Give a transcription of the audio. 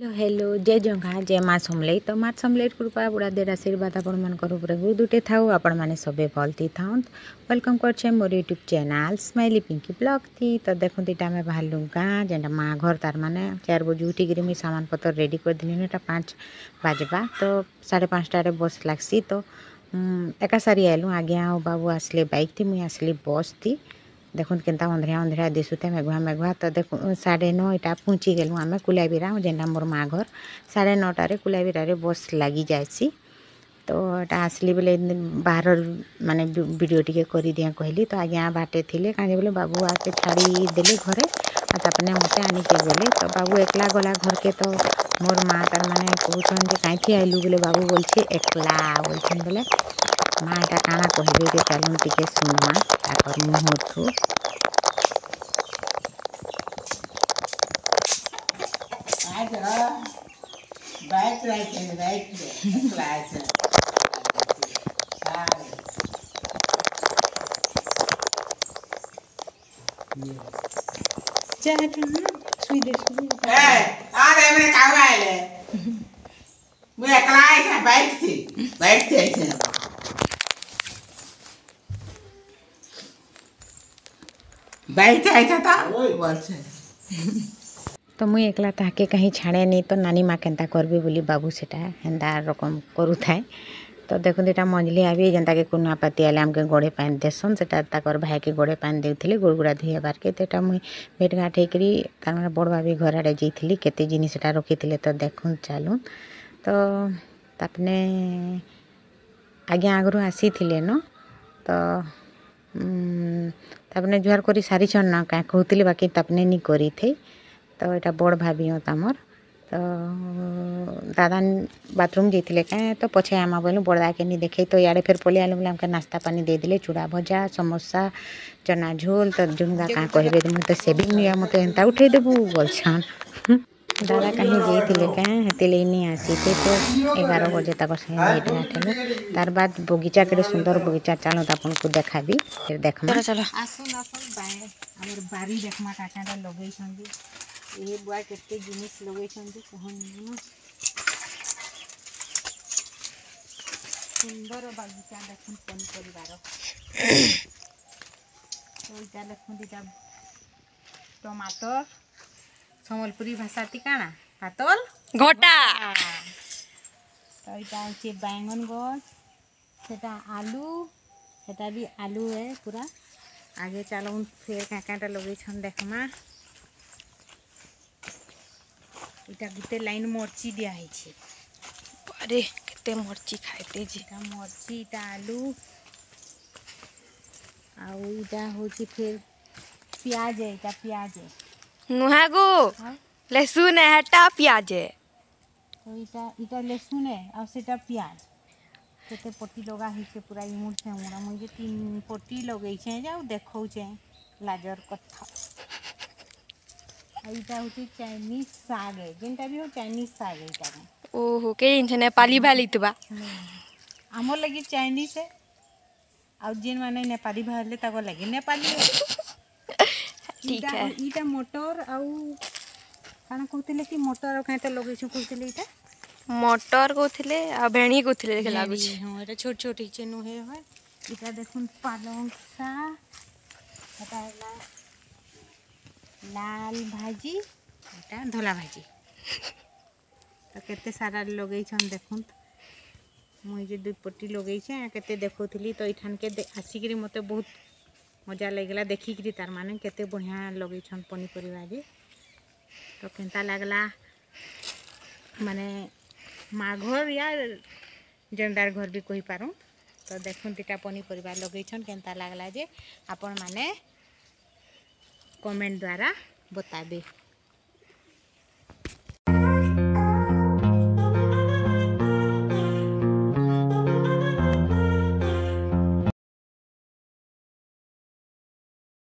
Hello hello जय जंघा जय माँ समलेई। तो माँ समलेई कृपा बुढ़ा देर आशीर्वाद आपण मानकर उपरे गुरुदुटे थाउ आपण माने सबे भलती थाउन। वेलकम करछे मोर YouTube channel Smiley Pinky blog थी। तो देखो दीटा में बाहर गाँ जेनटा माँ घर तार माने 4 बजे उठिक मुझे सामान पतर रेडी कर दिली। 5 बाजबा तो 5:30 बस लागसी। तो एका सारी आलु आगे आओ बाबू आसले बाइक थी मुई आसली बस थी। देखुन केन्ता अंधेरा अंधेरा दिशुते मेघुआ मेघुआ। तो देखो 9:30 इटा पहुँची गलु आम कुलाबीरा जेनटा मोर माँ घर 9:30 कुलाबीरा बस लगी जाएसी। तो एटा आसली बेले बाहर माने वीडियो टिके कर दिया कहली। तो आज्ञा बाटे थिले कहीं बोले बाबू आके छाड़ी देले घरे तापने मते आनिके गले। तो बाबू एकला गला घर के। तो मोर माँ तार माने कहून जे कहीं आइलु बोले बाबू बोलछे एकला बोलछन बोले माँ एटा काना कहबे जे चलुन टिके सुनमा ताकर मुँह थू। तो मुई एकला ताके कहीं छाड़े नहीं। तो नानी माँ केन्ता करबे बोली बाबू सेटा हेन्ता रकम करू थाए। तो देखो दीटा मंजली आबी जेनता के कुना पाती आले आमके गोड़े पानी देसन सेटा ताकर भाई के गोड़े पानी देउथिले गोड़गुड़ा धोइबार के। तो एटा मुई भेट घाट हेकरी तार माने बड़ भाभी घर आड़े जाइथिली केते जिनिस सेटा रखिथिले। तो देखुन चालुन। तो तापने आज्ञा आगरू आसीथिले न। तो तापने जुहार करी सारी छन ना क्या कहूतिले बाकी तापने नी करी थे। तो एटा बड़ भाभी हो तमर। तो दादा बाथरूम जाइथिले क्या तो पछे आमा बोलू बड़दा के नी देखे। तो याड़े फिर पले आलू बोले हमके नाश्ता पानी दे दिले चूड़ा भजा समोसा चना झोल। तो जुनगा क्या कहबे तो सेविंग निया मते एंता उठे देबू बोलछन। दादा कहीं जाइथिले क्या हेतिले नी आसी थे। तो 11 बजे तक से भेट घाट हेलो। तार बाद बगीचा केड़े सुंदर बगीचा चालो तो आपन को देखाबी फिर देखमा। चलो आसुन आसुन हमर बारी देखमा काकाटा लगैछन जी। ये बुआ केते जिनिस लगैछन जी कहन सुंदर बगीचा देखुन पनिपरिवार। तो इटा देखुन दीटा टमाटर सम्बलपुरी भाषा ती काना पातल घोटा। तो इटा होचे बैंगन गछ सेटा आलू सेटा भी आलू है पूरा। आगे चलो फिर काकाटा लगैछन देखमा। इटा गुटे लाइन मरची दिया है छे। अरे केते मरची खाइते जी। इटा मरची इटा आलू आउ इटा होची फिर प्याज है। इटा प्याज है नुहा गो लहसुन है हटा प्याज है। तो इटा लहसुन है और सेटा प्याज केते पट्टी लगा है छे पूरा इमुड़ से मुड़ा मुझे 3 पट्टी लगई छे जाऊ देखौ छे लाजर कथा। इटा होची चाइनीज साग है जेनटा भी हो चाइनीज साग है इटा में। ओहो के इनसे नेपाली भालितबा हमर लगी चाइनीज है और जेन माने नेपाली भाले ताको लगी नेपाली ठीक है। इटा मटर आउ काना कहतिले कि मटर और काटा लगै छु कहतिले इटा मटर कहतिले आ भेणी कहतिले देख लागु छी। हां एटा छोट छोट हिचे नुहे है। इटा देखुन पालंग सा एटा लाल भाजी एटा धला भाजी। तो केते सारा लगई छन देखुन मुई जे 2 पट्टी लगई छे केते देखौथली। तो इठान के आसिकरी मते बहुत मजा लागला देखिकरी तार माने केते बढ़िया लगई छन पनिपरिवा जे। तो केनता लागला माने माँ घर या जंडार घर भी कहि पारू। तो देखुन तीटा पनिपरिवा लगई छन केनता लागला जे आपण माने कमेंट द्वारा बताबे।